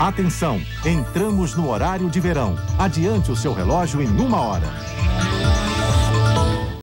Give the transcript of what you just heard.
Atenção, entramos no horário de verão. Adiante o seu relógio em 1 hora.